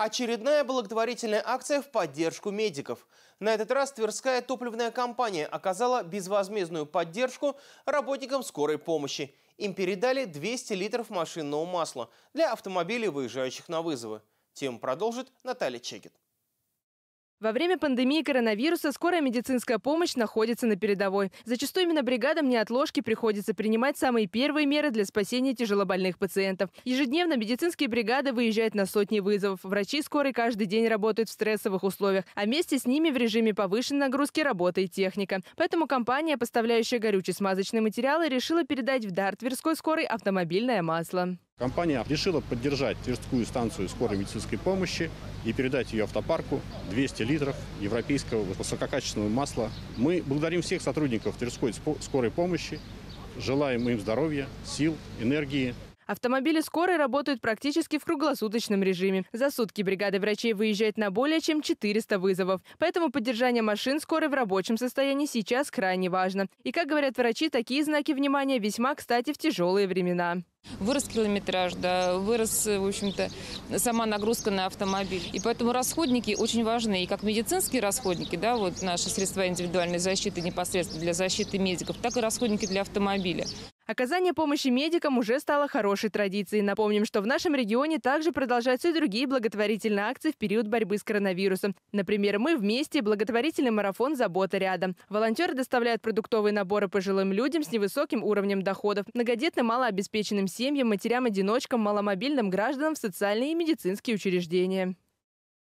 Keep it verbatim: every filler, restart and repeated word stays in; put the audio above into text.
Очередная благотворительная акция в поддержку медиков. На этот раз Тверская топливная компания оказала безвозмездную поддержку работникам скорой помощи. Им передали двести литров машинного масла для автомобилей, выезжающих на вызовы. Тему продолжит Наталья Чекет. Во время пандемии коронавируса скорая медицинская помощь находится на передовой. Зачастую именно бригадам неотложки приходится принимать самые первые меры для спасения тяжелобольных пациентов. Ежедневно медицинские бригады выезжают на сотни вызовов. Врачи скорой каждый день работают в стрессовых условиях, а вместе с ними в режиме повышенной нагрузки работает техника. Поэтому компания, поставляющая горюче-смазочные материалы, решила передать в дар Тверской скорой автомобильное масло. Компания решила поддержать Тверскую станцию скорой медицинской помощи и передать ее автопарку двести литров европейского высококачественного масла. Мы благодарим всех сотрудников Тверской скорой помощи, желаем им здоровья, сил, энергии. Автомобили скорой работают практически в круглосуточном режиме. За сутки бригада врачей выезжает на более чем четыреста вызовов. Поэтому поддержание машин скорой в рабочем состоянии сейчас крайне важно. И, как говорят врачи, такие знаки внимания весьма кстати в тяжелые времена. Вырос километраж, да, вырос, в общем-то, сама нагрузка на автомобиль. И поэтому расходники очень важны. И как медицинские расходники, да, вот наши средства индивидуальной защиты непосредственно для защиты медиков, так и расходники для автомобиля. Оказание помощи медикам уже стало хорошей традицией. Напомним, что в нашем регионе также продолжаются и другие благотворительные акции в период борьбы с коронавирусом. Например, «Мы вместе» – благотворительный марафон «Забота рядом». Волонтеры доставляют продуктовые наборы пожилым людям с невысоким уровнем доходов, многодетным малообеспеченным семьям, матерям-одиночкам, маломобильным гражданам в социальные и медицинские учреждения.